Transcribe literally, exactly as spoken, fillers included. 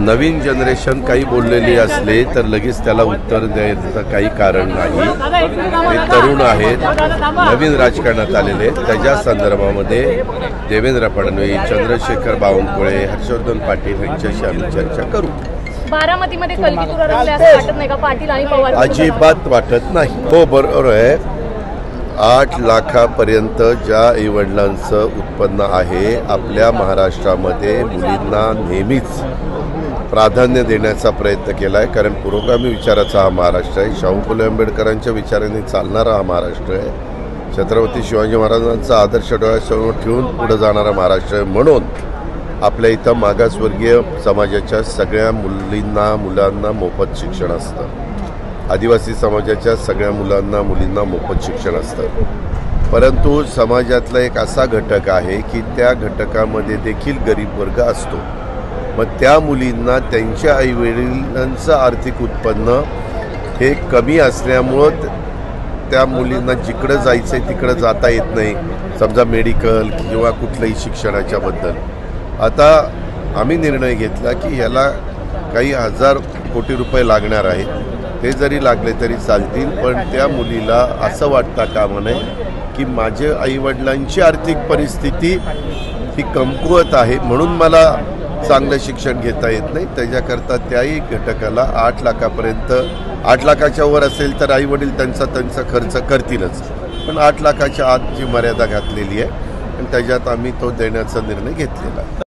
नवीन generation काही बोललेली असले तर लगेच त्याला उत्तर द्यायचं काही कारण नाही। ते तरुण आहेत, नवीन राजकारणात आलेले, त्याच्या संदर्भामध्ये देवेंद्र फडणवीस, चंद्रशेखर बावनकुळे, हर्षवर्धन पाटील यांच्याशी आम्ही चर्चा करू। बारामतीमध्ये कलगीतूर रंगले असं वाटत नाही का पाटील आणि पवार? अजिबात वाटत नाही। हो बरोबर आहे, आठ लाखापर्यंत ज्या आईवडिलांचं उत्पन्न आहे आपल्या महाराष्ट्रामध्ये मुलींना नेहमीच प्राधान्य देण्याचा प्रयत्न केला आहे, कारण पुरोगामी विचाराचा हा महाराष्ट्र आहे, शाहू फुले आंबेडकरांच्या विचारांनी चालणारा हा महाराष्ट्र आहे, छत्रपती शिवाजी महाराजांचा आदर्श डोळ्यासमोर ठेवून पुढे जाणारा महाराष्ट्र आहे। म्हणून आपल्या इथं मागासवर्गीय समाजाच्या सगळ्या मुलींना मुलांना मोफत शिक्षण असतं, आदिवासी समाजाच्या सगळ्या मुलांना मुलींना मोफत शिक्षण असतं। परंतु समाजातला एक असा घटक आहे की त्या घटकामध्ये देखील गरीब वर्ग असतो। मग त्या मुलींना त्यांच्या आईवडिलांचं आर्थिक उत्पन्न हे कमी असल्यामुळं त्या मुलींना जिकडं जायचं आहे तिकडं जाता येत नाही, समजा मेडिकल किंवा कुठल्याही शिक्षणाच्याबद्दल। आता आम्ही निर्णय घेतला की ह्याला काही हजार कोटी रुपये लागणार आहेत, ते जरी लागले तरी चालतील, पण त्या मुलीला असं वाटता कामा नये की माझ्या आईवडिलांची आर्थिक परिस्थिती ही कमकुवत आहे म्हणून मला चांगलं शिक्षण घेता येत नाही। त्याच्याकरता त्याही घटकाला आठ लाखापर्यंत, आठ लाखाच्या वर असेल तर आईवडील त्यांचा त्यांचा खर्च करतीलच, पण आठ लाखाच्या आत जी मर्यादा घातलेली आहे आणि त्याच्यात आम्ही तो देण्याचा निर्णय घेतलेला आहे।